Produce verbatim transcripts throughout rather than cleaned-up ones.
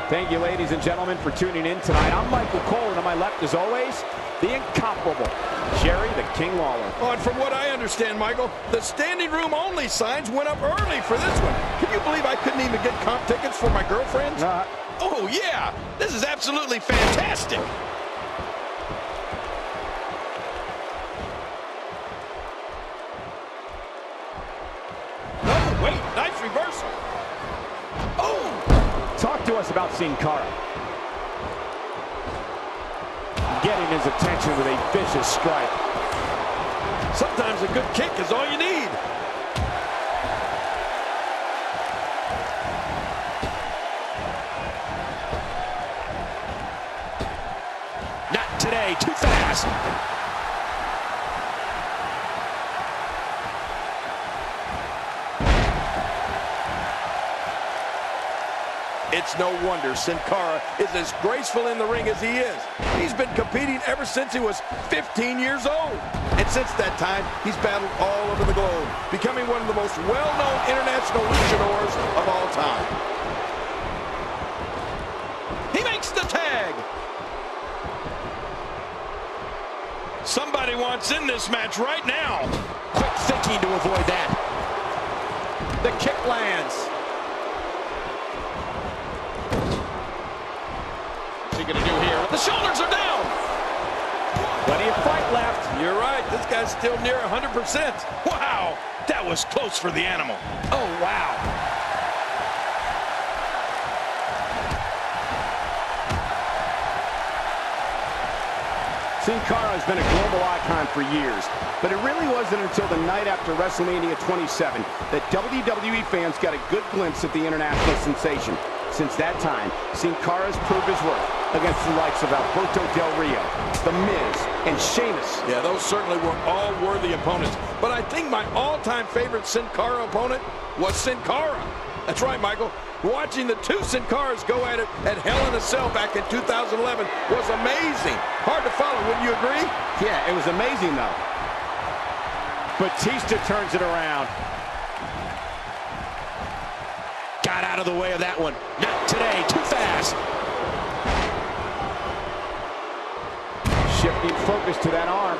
Thank you, ladies and gentlemen, for tuning in tonight. I'm Michael Cole, and on my left, as always, the incomparable Jerry the King Lawler. Oh, and from what I understand, Michael, the standing room only signs went up early for this one. Can you believe I couldn't even get comp tickets for my girlfriends? Uh, oh, yeah. This is absolutely fantastic. Oh, wait. Nice reversal. Oh. Talk to us about Sin Cara. Getting his attention with a vicious strike. Sometimes a good kick is all you need. Not today, too fast. It's no wonder Sin Cara is as graceful in the ring as he is. He's been competing ever since he was fifteen years old. And since that time, he's battled all over the globe, becoming one of the most well-known international luchadors of all time. He makes the tag. Somebody wants in this match right now. Quick thinking to avoid that. The kick lands. What's he going to do here? The shoulders are down. Plenty of fight left. You're right. This guy's still near one hundred percent. Wow, that was close for the animal. Oh, wow. Sin Cara has been a global icon for years, but it really wasn't until the night after WrestleMania twenty-seven that W W E fans got a good glimpse at the international sensation. Since that time, Sin Cara has proved his worth against the likes of Alberto Del Rio, The Miz, and Sheamus. Yeah, those certainly were all worthy opponents. But I think my all-time favorite Sin Cara opponent was Sin Cara. That's right, Michael. Watching the two Sin Caras go at it at Hell in a Cell back in two thousand eleven was amazing. Hard to follow, wouldn't you agree? Yeah, it was amazing, though. Batista turns it around. Got out of the way of that one. Not today, too fast. Shifting focus to that arm.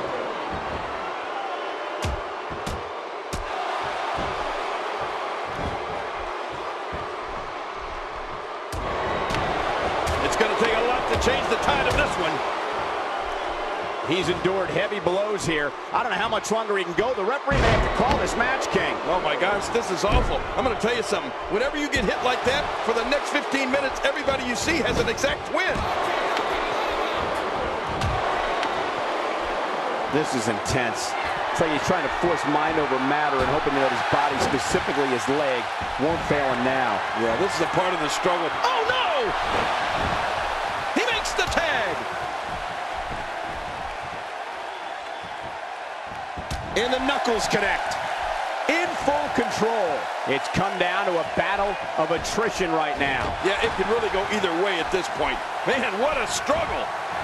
It's going to take a lot to change the tide of this one. He's endured heavy blows here. I don't know how much longer he can go. The referee may have to call this match, King. Oh, my gosh, this is awful. I'm going to tell you something. Whenever you get hit like that, for the next fifteen minutes, everybody you see has an exact win. This is intense. It's like he's trying to force mind over matter and hoping that his body, specifically his leg, won't fail him now. Yeah, this is a part of the struggle. Oh, no! He makes the tag. And the knuckles connect. In full control. It's come down to a battle of attrition right now. Yeah, it can really go either way at this point. Man, what a struggle.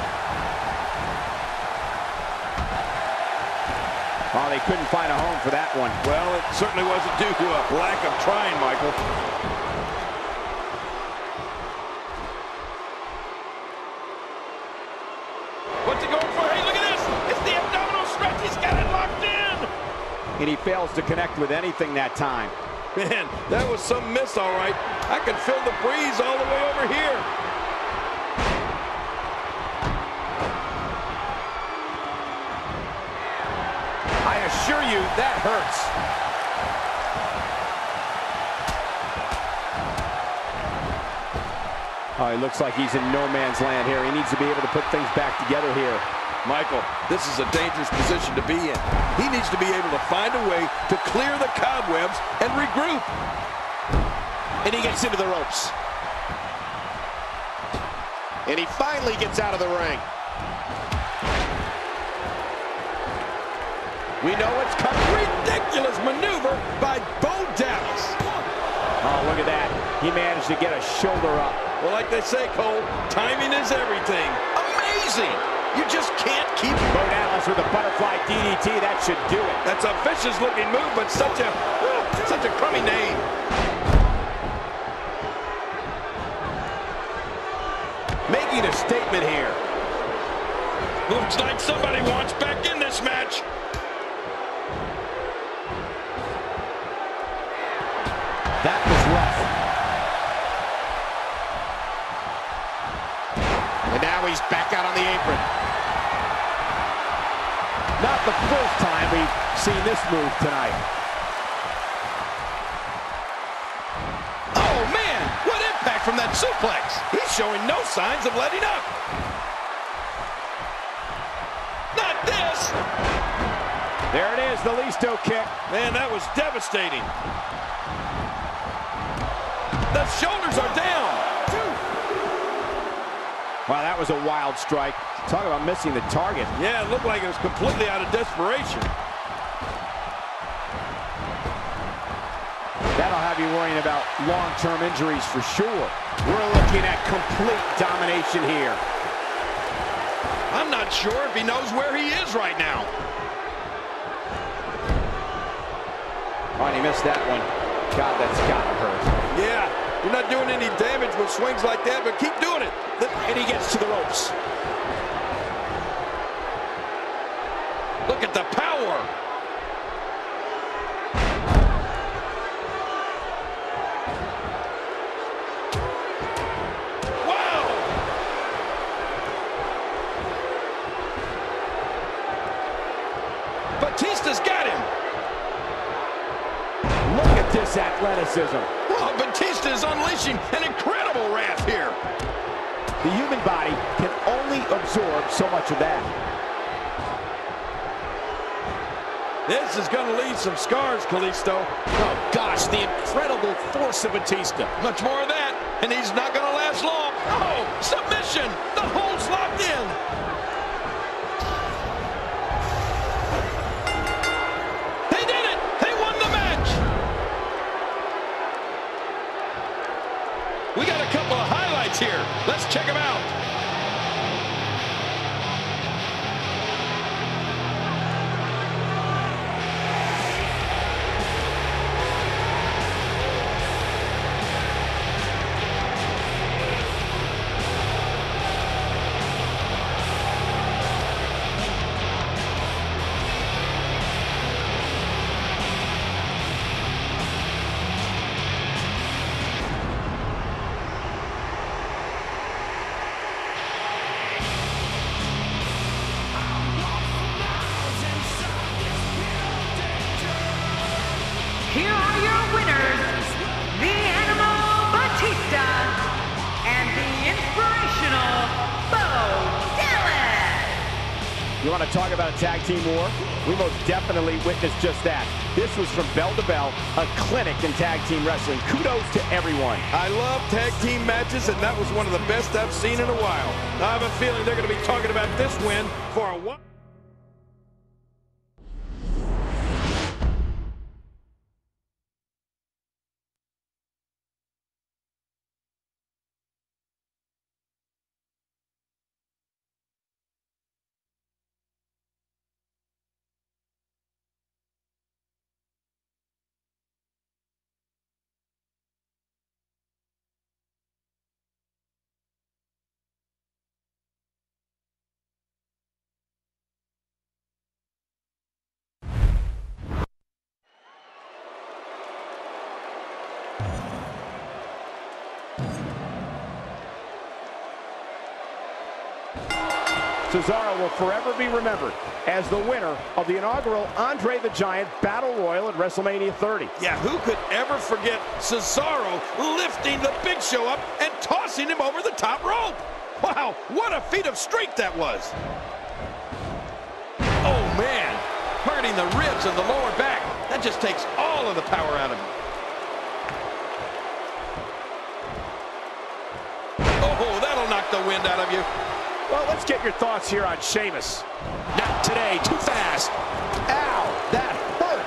Oh, they couldn't find a home for that one. Well, it certainly wasn't due to a lack of trying, Michael. What's he going for? Hey, look at this. It's the abdominal stretch. He's got it locked in. And he fails to connect with anything that time. Man, that was some miss, all right. I can feel the breeze all the way over here. I assure you, that hurts. Oh, it looks like he's in no man's land here. He needs to be able to put things back together here. Michael, this is a dangerous position to be in. He needs to be able to find a way to clear the cobwebs and regroup. And he gets into the ropes. And he finally gets out of the ring. We know it's coming. Ridiculous maneuver by Bo Dallas. Oh, look at that. He managed to get a shoulder up. Well, like they say, Cole, timing is everything. Amazing. You just can't keep... Bo Dallas with a butterfly D D T. That should do it. That's a vicious-looking move, but such a, such a crummy name. making a statement here. Looks like somebody wants back in this match. That was rough. And now he's back out on the apron. Not the first time we've seen this move tonight. Oh, man, what impact from that suplex. He's showing no signs of letting up. Not this. There it is, the Listo kick. Man, that was devastating. The shoulders are down. Wow, that was a wild strike. Talk about missing the target. Yeah, it looked like it was completely out of desperation. That'll have you worrying about long-term injuries for sure. We're looking at complete domination here. I'm not sure if he knows where he is right now. Oh, and he missed that one. God, that's gotta hurt. Yeah, you're not doing any damage with swings like that, but keep doing it. And he gets to the ropes. Look at the power. Wow! Batista's got him. Look at this athleticism. Oh, Batista is unleashing an incredible wrath here. The human body can only absorb so much of that. This is going to leave some scars, Kalisto. Oh, gosh, the incredible force of Batista. Much more of that, and he's not going to last long. Oh, submission. The hold's locked in. They did it. They won the match. We got a couple of highlights here. Let's check them out. Here are your winners, the Animal Batista and the Inspirational Bo Dallas. You want to talk about a tag team war? We most definitely witnessed just that. This was from bell to bell, a clinic in tag team wrestling. Kudos to everyone. I love tag team matches, and that was one of the best I've seen in a while. I have a feeling they're going to be talking about this win for a while. Cesaro will forever be remembered as the winner of the inaugural Andre the Giant Battle Royal at WrestleMania thirty. Yeah, who could ever forget Cesaro lifting the Big Show up and tossing him over the top rope? Wow, what a feat of strength that was. Oh, man, hurting the ribs and the lower back. That just takes all of the power out of him. Oh, that'll knock the wind out of you. Well, let's get your thoughts here on Sheamus. Not today, too fast. Ow, that hurt.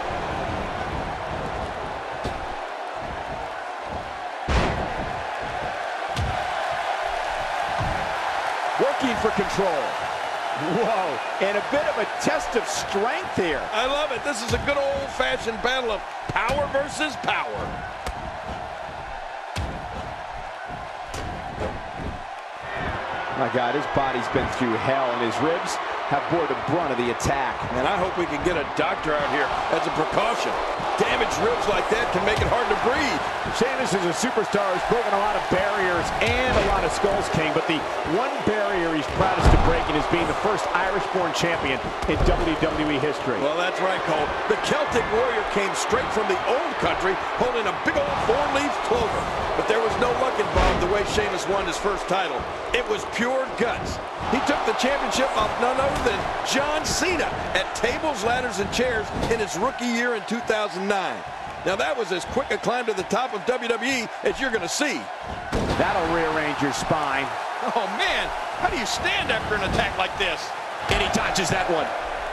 Working for control. Whoa, and a bit of a test of strength here. I love it. This is a good old-fashioned battle of power versus power. My God, his body's been through hell, and his ribs have bore the brunt of the attack. And I hope we can get a doctor out here as a precaution. Damaged ribs like that can make it hard to breathe. Sheamus is a superstar who's broken a lot of barriers and a lot of skulls, King, but the one barrier he's proudest of breaking is being the first Irish-born champion in W W E history. Well, that's right, Cole. The Celtic Warrior came straight from the old country holding a big old four-leaf clover. But there was no luck involved the way Sheamus won his first title. It was pure guts. He took the championship off none other than John Cena at tables, ladders, and chairs in his rookie year in two thousand nine. Now, that was as quick a climb to the top of W W E as you're going to see. That'll rearrange your spine. Oh, man. How do you stand after an attack like this? And he dodges that one.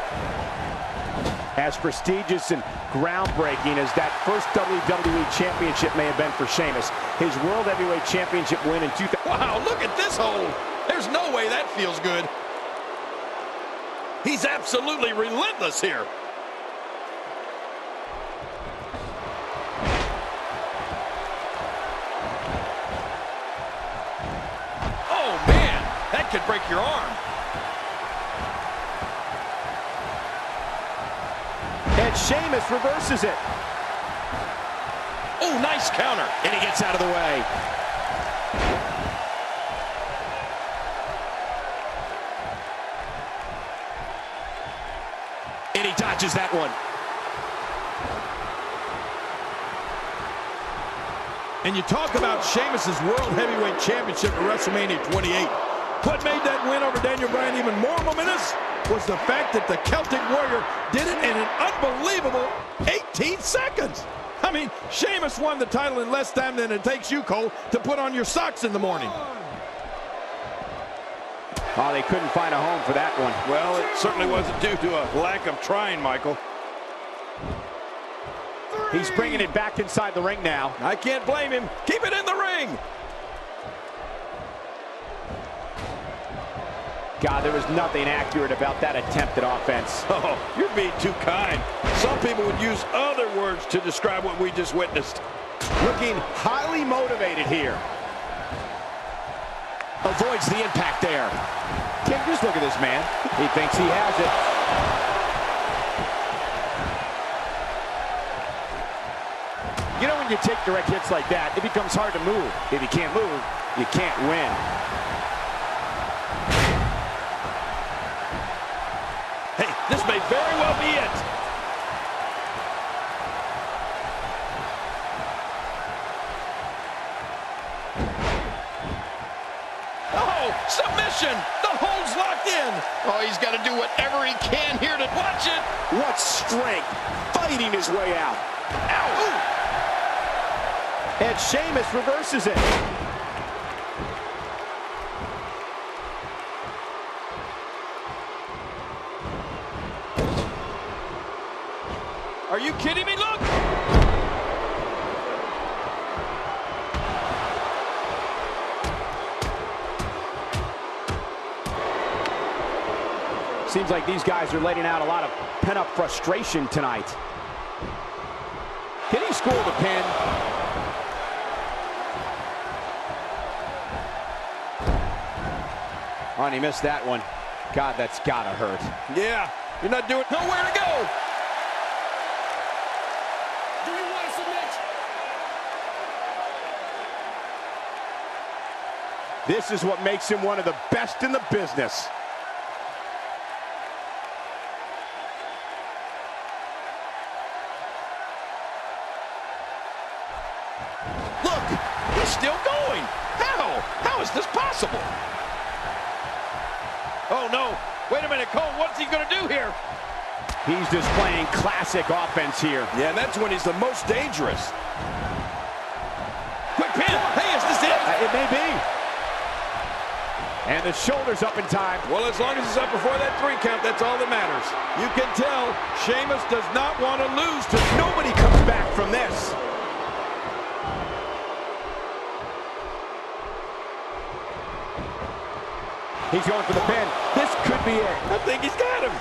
As prestigious and groundbreaking as that first W W E championship may have been for Sheamus, his World Heavyweight Championship win in two thousand. Wow, look at this hold. There's no way that feels good. He's absolutely relentless here. Oh, man, that could break your arm. And Sheamus reverses it. Oh, nice counter. And he gets out of the way. And he dodges that one. And you talk about Sheamus's World Heavyweight Championship at WrestleMania twenty-eight. What made that win over Daniel Bryan even more momentous was the fact that the Celtic Warrior did it in an unbelievable eighteen seconds. I mean, Sheamus won the title in less time than it takes you, Cole, to put on your socks in the morning. Oh, they couldn't find a home for that one. Well, it certainly wasn't due to a lack of trying, Michael. He's bringing it back inside the ring now. I can't blame him. Keep it in the ring. God, there was nothing accurate about that attempted offense. Oh, you're being too kind. Some people would use other words to describe what we just witnessed. Looking highly motivated here. Avoids the impact there. Tim, just look at this man. He thinks he has it. You know, when you take direct hits like that, it becomes hard to move. If you can't move, you can't win. Hey, this may very well be it. Oh, submission! The hold's locked in! Oh, he's got to do whatever he can here to watch it! What strength, fighting his way out. Ow! Ooh. And Sheamus reverses it. Are you kidding me? Look! Seems like these guys are letting out a lot of pent-up frustration tonight. Can he score the pin? Oh, and he missed that one. God, that's gotta hurt. Yeah, you're not doing nowhere to go. Do you want to submit? This is what makes him one of the best in the business. Look! He's still going! How? How is this possible? Oh, no. Wait a minute, Cole. What's he going to do here? He's displaying classic offense here. Yeah, and that's when he's the most dangerous. Quick pin! Hey, is this it? Uh, it may be. And the shoulder's up in time. Well, as long as it's up before that three count, that's all that matters. You can tell Sheamus does not want to lose to Nobody comes back from this. He's going for the pin. This could be it. I think he's got him.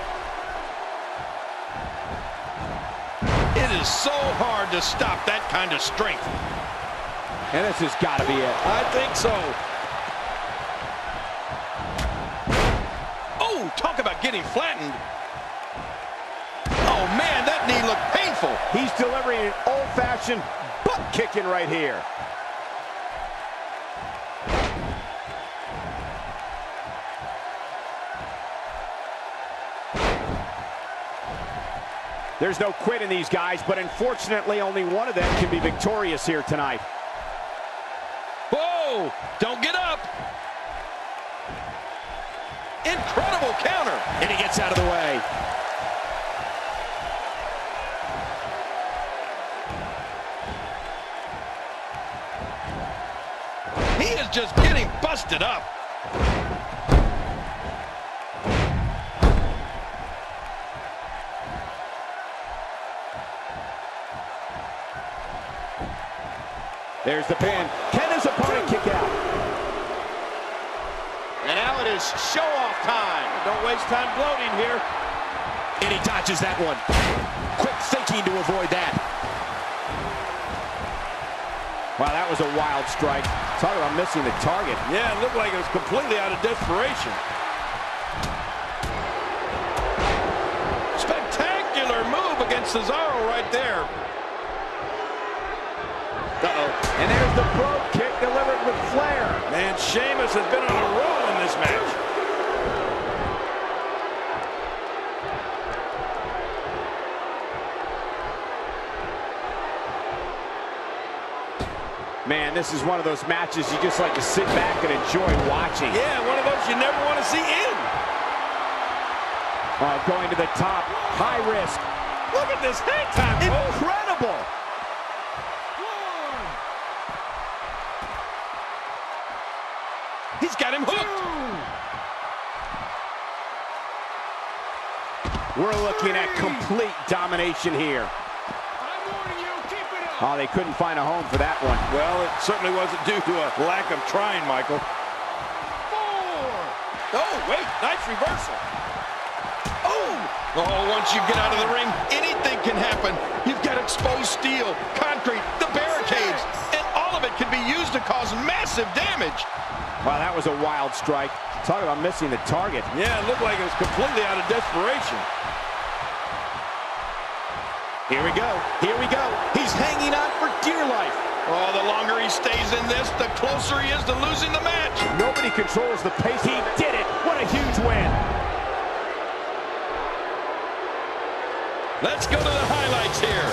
It is so hard to stop that kind of strength. And this has got to be it. I think so. getting flattened. Oh, man, that knee looked painful. He's delivering an old-fashioned butt kicking right here. There's no quit in these guys, but unfortunately only one of them can be victorious here tonight. Whoa! Don't get up! Incredible counter! And he gets out of the way. He is just getting busted up. There's the pin. Can his opponent kick out? And now it is show-off time. Don't waste time gloating here. And he dodges that one. Quick thinking to avoid that. Wow, that was a wild strike. Talk about missing the target. Yeah, it looked like it was completely out of desperation. Spectacular move against Cesaro right there. Uh-oh. And there's the brogue kick delivered with flair. Man, Sheamus has been on a roll in this match. Man, this is one of those matches you just like to sit back and enjoy watching. Yeah, one of those you never want to see end. Uh, going to the top, high risk. Look at this hang time. Incredible. He's got him hooked. We're looking at complete domination here. I'm warning you, keep it up. Oh, they couldn't find a home for that one. Well, it certainly wasn't due to a lack of trying, Michael. Four. Oh, wait, nice reversal. Oh! Oh, once you get out of the ring, anything can happen. You've got exposed steel, concrete, the barricades, and all of it can be used to cause massive damage. Wow, that was a wild strike. Talk about missing the target. Yeah, it looked like it was completely out of desperation. Here we go. Here we go. He's hanging on for dear life. Oh, the longer he stays in this, the closer he is to losing the match. Nobody controls the pace. He did it. What a huge win. Let's go to the highlights here.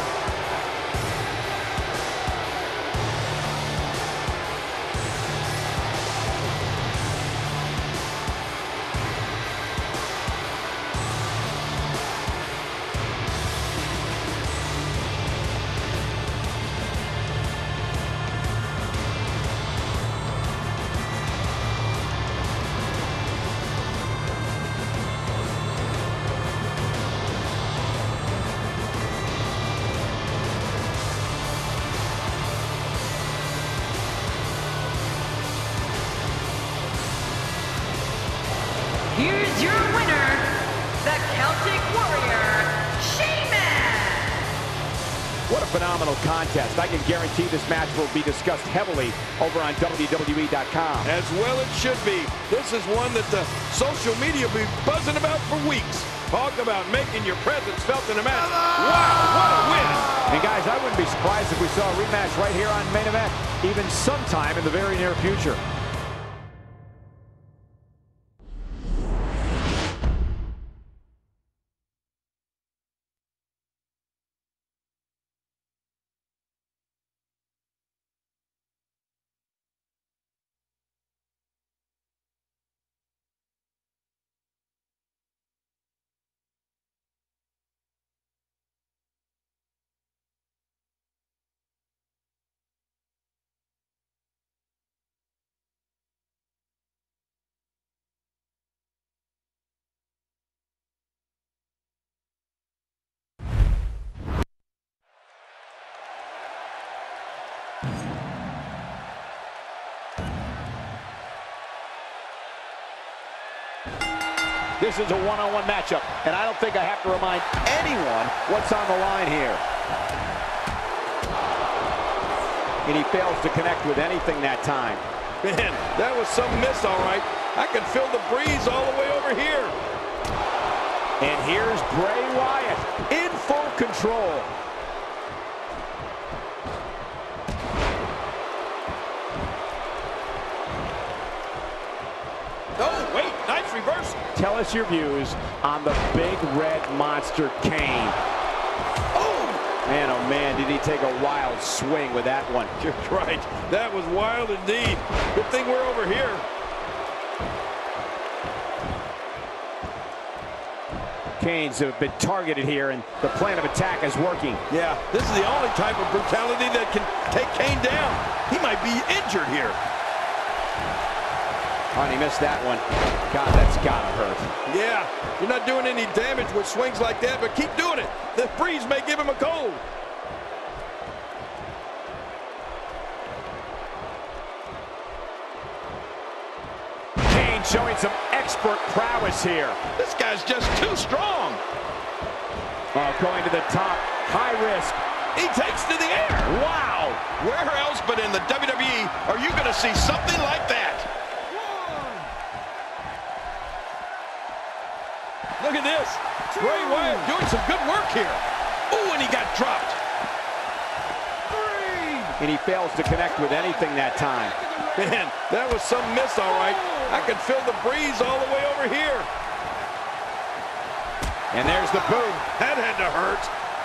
Here's your winner, the Celtic Warrior, Sheamus! What a phenomenal contest. I can guarantee this match will be discussed heavily over on W W E dot com. As well it should be. This is one that the social media will be buzzing about for weeks. Talk about making your presence felt in a match. Wow, what a win! And guys, I wouldn't be surprised if we saw a rematch right here on Main Event, even sometime in the very near future. This is a one-on-one matchup, and I don't think I have to remind anyone what's on the line here. And he fails to connect with anything that time. Man, that was some miss, all right. I can feel the breeze all the way over here. And here's Bray Wyatt in full control. Oh, wait, nice reversal. Tell us your views on the big red monster Kane. Oh! Man, oh man, did he take a wild swing with that one. You're right. That was wild indeed. Good thing we're over here. Kane's have been targeted here, and the plan of attack is working. Yeah, this is the only type of brutality that can take Kane down. He might be injured here. Oh, and he missed that one. God, that's gotta hurt. Yeah, you're not doing any damage with swings like that, but keep doing it. The breeze may give him a cold. Kane showing some expert prowess here. This guy's just too strong. Oh, going to the top, high risk. He takes to the air. Wow! Where else but in the W W E are you going to see something like that? Look at this. Bray Wyatt doing some good work here. Ooh, and he got dropped. And he fails to connect with anything that time. Man, that was some miss, all right. I can feel the breeze all the way over here. And there's the boom. That had to hurt.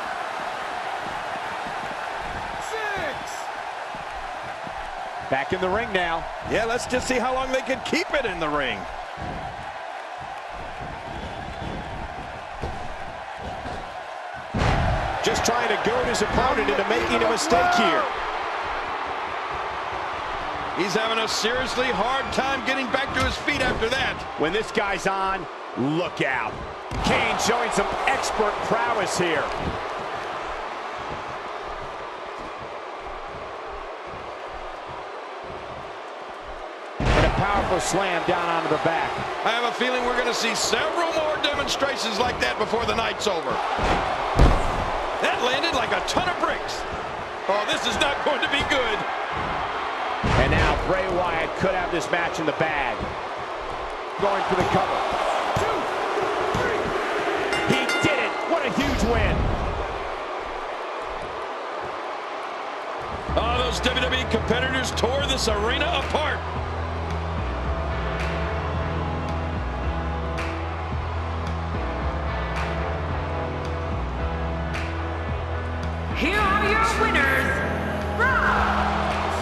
Back in the ring now. Yeah, let's just see how long they can keep it in the ring. Just trying to goad his opponent into making a mistake here. He's having a seriously hard time getting back to his feet after that. When this guy's on, look out. Kane showing some expert prowess here. And a powerful slam down onto the back. I have a feeling we're going to see several more demonstrations like that before the night's over. That landed like a ton of bricks. Oh, this is not going to be good. And now Bray Wyatt could have this match in the bag. Going for the cover. Two, three. He did it. What a huge win. Oh, those W W E competitors tore this arena apart. Here are your winners, Brock,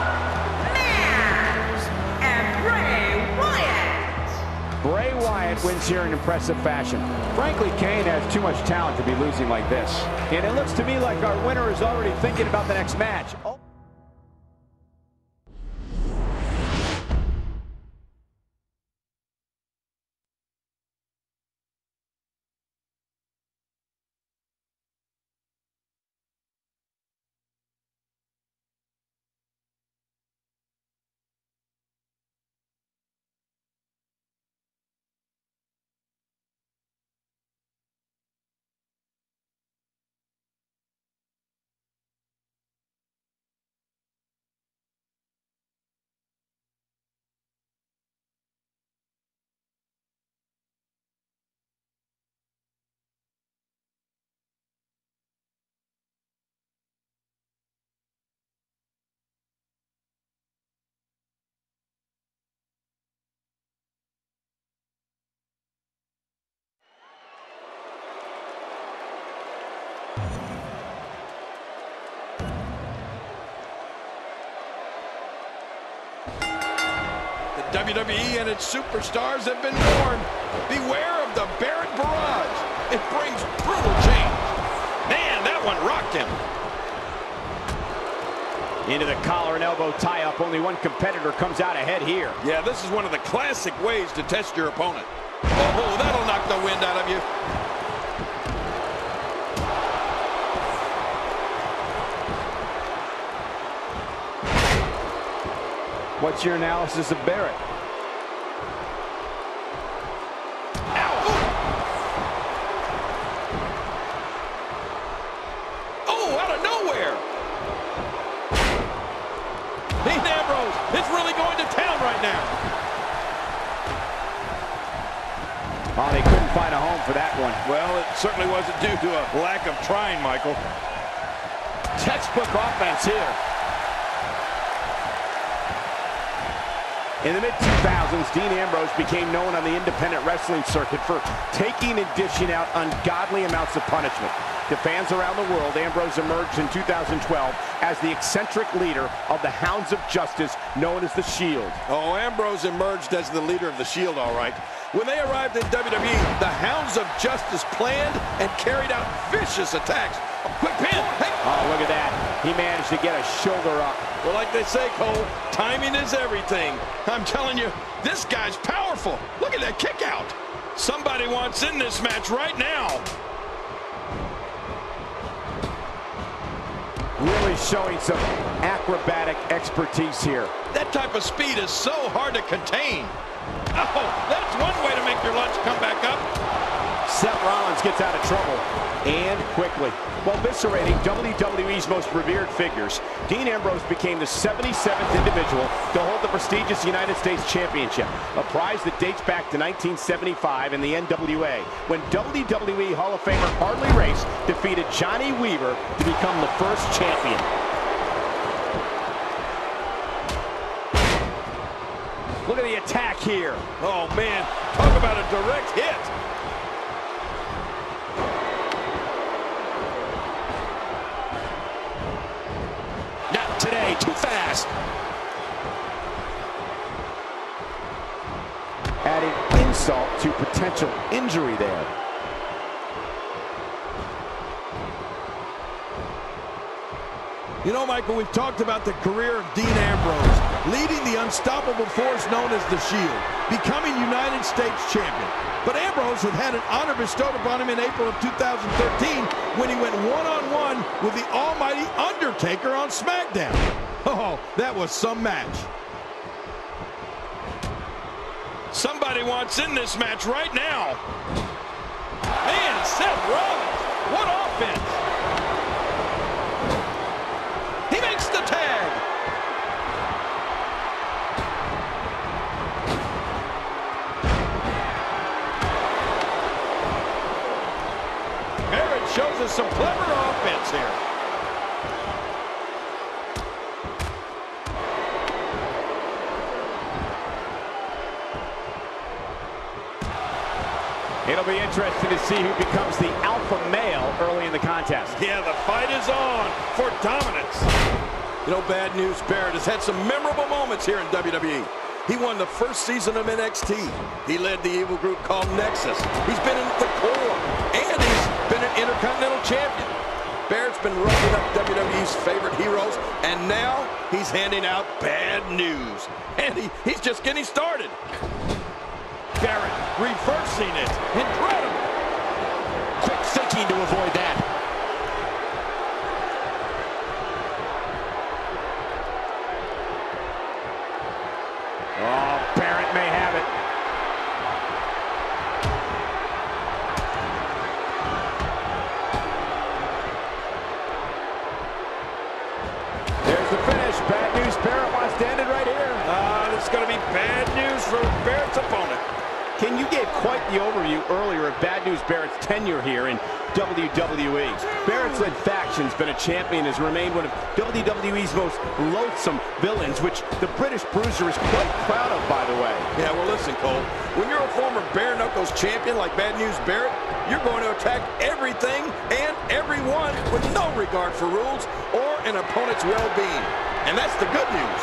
Man, and Bray Wyatt. Bray Wyatt wins here in impressive fashion. Frankly, Kane has too much talent to be losing like this. And it looks to me like our winner is already thinking about the next match. Oh. W W E and its superstars have been warned. Beware of the Barrett Barrage. It brings brutal change. Man, that one rocked him. Into the collar and elbow tie-up. Only one competitor comes out ahead here. Yeah, this is one of the classic ways to test your opponent. Oh, that'll knock the wind out of you. What's your analysis of Barrett? Oh, out of nowhere. Dean Ambrose is really going to town right now. Oh, they couldn't couldn't find a home for that one. Well, it certainly wasn't due to a lack of trying, Michael. Textbook offense here. In the mid two thousands, Dean Ambrose became known on the independent wrestling circuit for taking and dishing out ungodly amounts of punishment. To fans around the world, Ambrose emerged in two thousand twelve as the eccentric leader of the Hounds of Justice, known as the Shield. Oh, Ambrose emerged as the leader of the Shield, all right. When they arrived in W W E, the Hounds of Justice planned and carried out vicious attacks. Oh, quick pin! Hey. Oh, look at that. He managed to get a shoulder up. Well, like they say, Cole, timing is everything. I'm telling you, this guy's powerful. Look at that kick out. Somebody wants in this match right now. Really showing some acrobatic expertise here. That type of speed is so hard to contain. Oh, that's one way to make your lunch come back up. Seth Rollins gets out of trouble, and quickly. While eviscerating W W E's most revered figures, Dean Ambrose became the seventy-seventh individual to hold the prestigious United States Championship, a prize that dates back to nineteen seventy-five in the N W A, when W W E Hall of Famer Harley Race defeated Johnny Weaver to become the first champion. Look at the attack here. Oh, man, talk about a direct hit. Not today, too fast. Adding insult to potential injury there. You know, Michael, we've talked about the career of Dean Ambrose, leading the unstoppable force known as the Shield, becoming United States champion. But Ambrose had had an honor bestowed upon him in April of two thousand thirteen when he went one-on-one with the almighty Undertaker on SmackDown. Oh, that was some match. Somebody wants in this match right now. Man, Seth Rollins, what offense! He makes the tag. Barrett shows us some clever offense here. It'll be interesting to see who becomes the alpha male early in the contest. Yeah, the fight is on for dominance. You know, Bad News Barrett has had some memorable moments here in W W E. He won the first season of N X T. He led the evil group called Nexus. He's been in the core, and he's been an Intercontinental Champion. Barrett's been roughing up W W E's favorite heroes, and now he's handing out bad news. And he, he's just getting started. Barrett reversing it. Incredible. Quick thinking to avoid that. Oh, Barrett may have it. There's the finish. Bad News Barrett wants to end it right here. Ah, uh, this is going to be bad news for Barrett's opponent. Ken, you gave quite the overview earlier of Bad News Barrett's tenure here in W W E. Barrett's led factions, been a champion, has remained one of W W E's most loathsome villains, which the British Bruiser is quite proud of, by the way. Yeah, well, listen, Cole. When you're a former bare knuckles champion like Bad News Barrett, you're going to attack everything and everyone with no regard for rules or an opponent's well-being. And that's the good news.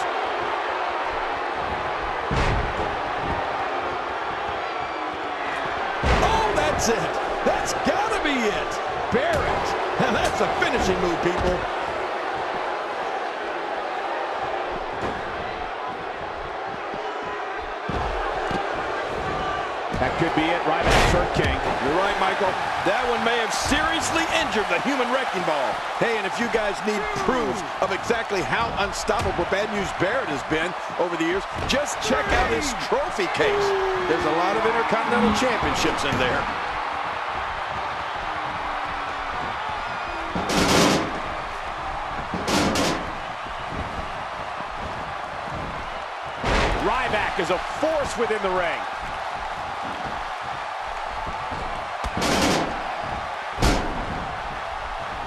That's it. That's got to be it. Barrett. And that's a finishing move, people. That could be it. Ryback's hurt, King. You're right, Michael. That one may have seriously injured the human wrecking ball. Hey, and if you guys need proof of exactly how unstoppable Bad News Barrett has been over the years, just check out his trophy case. There's a lot of Intercontinental Championships in there. Ryback is a force within the ring.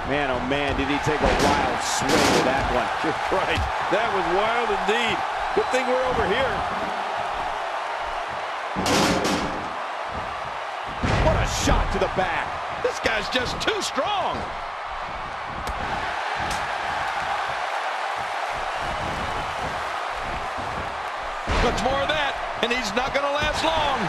Man, oh man, did he take a wild swing with that one. You're right. That was wild indeed. Good thing we're over here. What a shot to the back. This guy's just too strong. Much more of that, and he's not going to last long.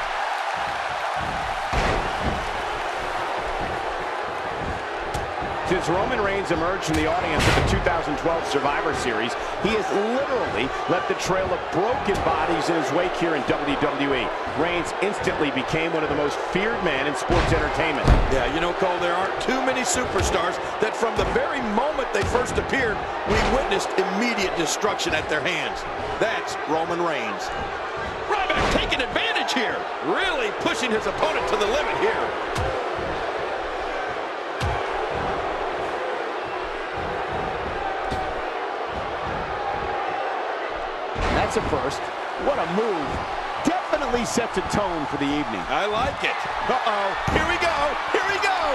Since Roman Reigns emerged from the audience of the two thousand twelve Survivor Series, he has literally left a trail of broken bodies in his wake here in W W E. Reigns instantly became one of the most feared men in sports entertainment. Yeah, you know, Cole, there aren't too many superstars that from the very moment they first appeared, we witnessed immediate destruction at their hands. That's Roman Reigns. Ryback taking advantage here. Really pushing his opponent to the limit here. That's a first. What a move. Definitely sets a tone for the evening. I like it. Uh-oh. Here we go. Here we go.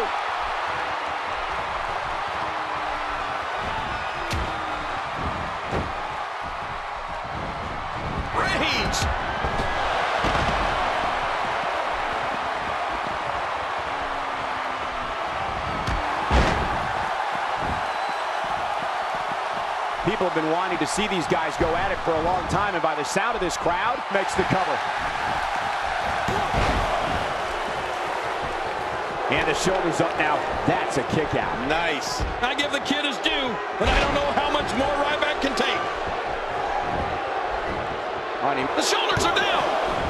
Reigns. People have been wanting to see these guys go at it for a long time, and by the sound of this crowd, makes the cover. And the shoulders up now. That's a kick out. Nice. I give the kid his due, but I don't know how much more Ryback can take. On him. The shoulders are down.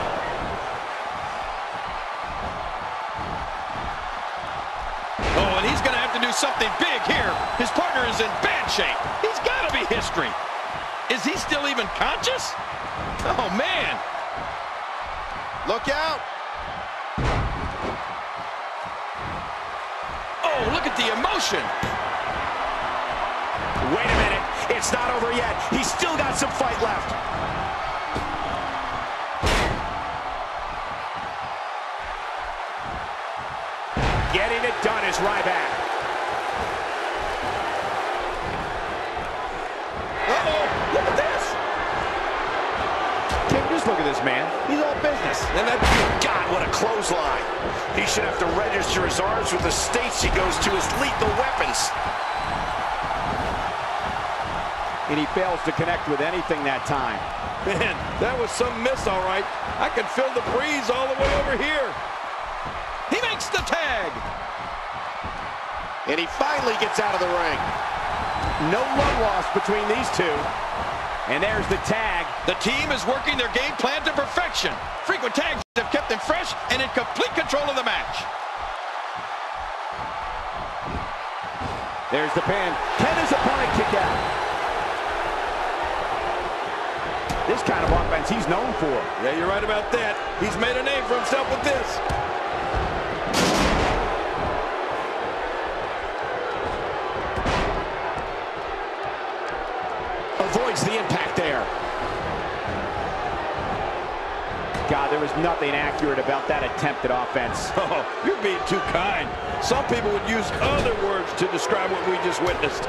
Oh, and he's going to have to do something big here. His partner is in bad shape. He's got to be history. Is he still even conscious? Oh, man. Look out. Oh, look at the emotion. Wait a minute. It's not over yet. He's still got some fight left. Getting it done is Ryback. Uh-oh, look at this. King, just look at this man. He's all business. And that, God, what a clothesline. He should have to register his arms with the states he goes to as lethal weapons. And he fails to connect with anything that time. man, that was some miss, all right. I could feel the breeze all the way over here. He makes the tag. And he finally gets out of the ring. No love lost between these two. And there's the tag. The team is working their game plan to perfection. Frequent tags have kept them fresh and in complete control of the match. There's the pin. Can his opponent kick out? This kind of offense he's known for. Yeah, you're right about that. He's made a name for himself with this. Avoids the impact there. God, there was nothing accurate about that attempted offense. Oh, you're being too kind. Some people would use other words to describe what we just witnessed.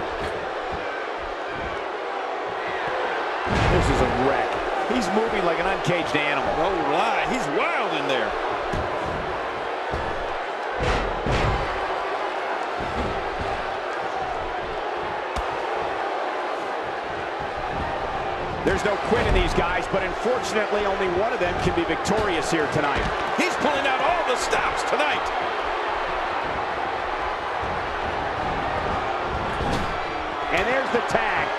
This is a wreck. He's moving like an uncaged animal. No lie, he's wild in there. There's no quit in these guys, but unfortunately only one of them can be victorious here tonight. He's pulling out all the stops tonight. And there's the tag.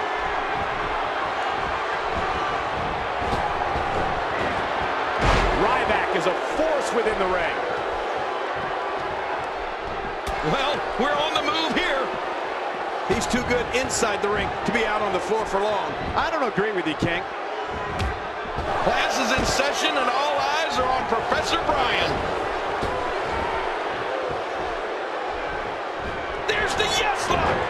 Ryback is a force within the ring. Well, we're on the move here. He's too good inside the ring to be out on the floor for long. I don't agree with you, King. Class is in session and all eyes are on Professor Bryan. There's the yes lock.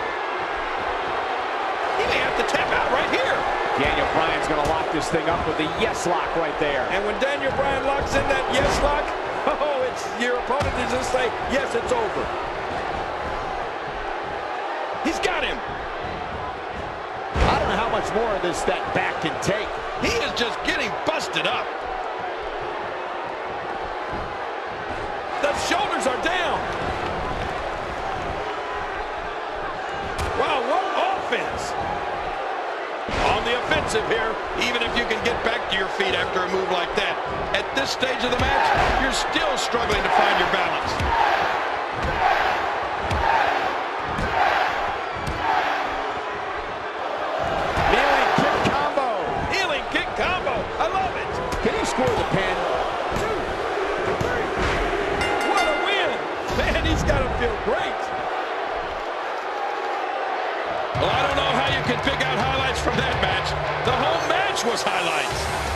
He may have to tap out right here. Daniel Bryan's going to lock this thing up with the yes lock right there. And when Daniel Bryan locks in that yes lock, oh, it's your opponent is just say, yes, it's over. He's got him. I don't know how much more of this that back can take. He is just getting busted up. The shoulders are down. Wow, what offense. On the offensive here, even if you can get back to your feet after a move like that. At this stage of the match, you're still struggling to find your balance. Kneeling kick combo. Healing kick combo. I love it. Can he score the pin? What a win. Man, he's got to feel great. Well, I don't know how you can pick out highlights from that match. The whole match was highlights.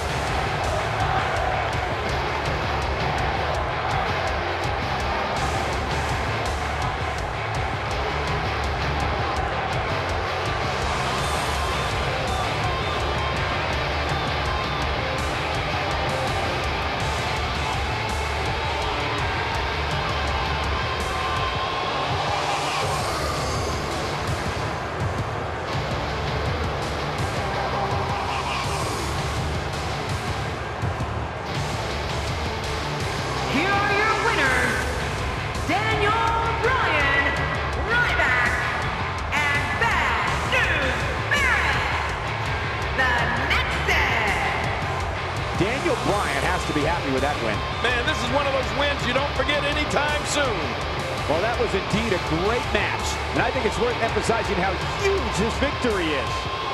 Here are your winners, Daniel Bryan, Ryback, and Bad News Barrett, the Nexus. Daniel Bryan has to be happy with that win. Man, this is one of those wins you don't forget anytime soon. Well, that was indeed a great match. And I think it's worth emphasizing how huge this victory is.